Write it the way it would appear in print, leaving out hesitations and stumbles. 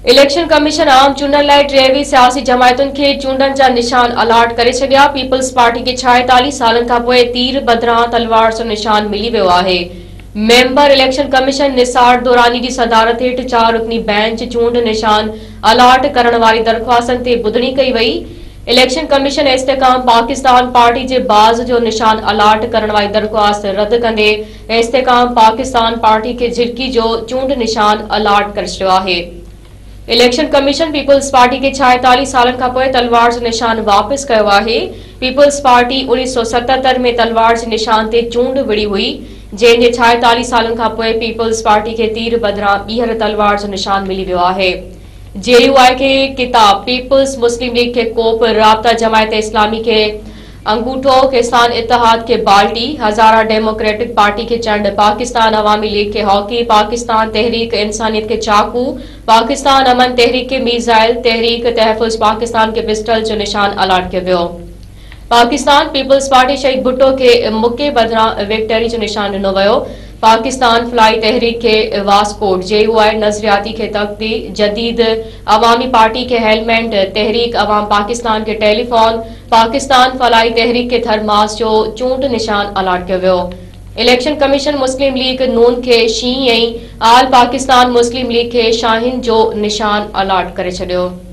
Election commission आम चूंडन लाइ 23 सियासी जमायतुनि खे चूंडन जा निशान अलॉट करे छडि॒या। पीपल्स पार्टी खे 46 सालनि खां पोइ तीर बदिरां तलवार जो निशान मिली वियो आहे। Member election commission Nisar Durrani जी सदारत हेठि 4 रुकनी बेंच चूंड निशान अलॉट करण वारी दरख़्वास्तनि ते ॿुधणी कई वई। Election commission Istehkam Pakistan party जे बाज़ जो निशान अलॉट करण वारी दरख़्वास्त रद्द कंदे इस्तेकाम पाकिस्तान पार्टी खे झिरकी जो चूंड निशान अलॉट करे छडि॒यो आहे। इलेक्शन कमीशन पीपल्स पार्टी के 46 सालनि खां पोइ तलवार जो निशान वापस कयो आहे। पीपल्स पार्टी 1977 में तलवार जे निशान ते चूंड विड़ी हुई, जंहिं जे 46 सालनि खां पोइ पीपल्स पार्टी खे तीर बदिरां ॿीहर तलवार जो निशान मिली वियो आहे। JUI खे किताब, पीपल्स मुस्लिम लीग खे कोप, राब्ता जमायत इस्लामी खे अंगूठो, किसान इत्तेहाद के बाल्टी, हज़ारा डेमोक्रेटिक पार्टी के चंड, पाकिस्तान अवामी लीग के हॉकी, पाकिस्तान तहरीक इंसानियत के चाकू, पाकिस्तान अमन तहरीक के मीज़ाइल, तहरीक तहफ़्फ़ुज़ पाकिस्तान के पिस्टल जो निशान अलॉट कियो वियो। पाकिस्तान पीपल्स पार्टी शहीद भुट्टो के मुके बदिरां विक्टरी जो निशान ॾिनो वियो। पाकिस्तान फलाई तहरीक के वास्कोट, JUI नजरियाती के तख्ती, जदीद अवामी पार्टी के हेलमेट, तहरीक अवाम पाकिस्तान के टेलीफोन, पाकिस्तान फलाई तहरीक के थरमास जो चूंड निशान अलॉट कियो वियो। Election commission Muslim League Noon के शीं ऐं आल पाकिस्तान मुस्लिम लीग के शाहीन जो निशान अलॉट करे छडि॒यो।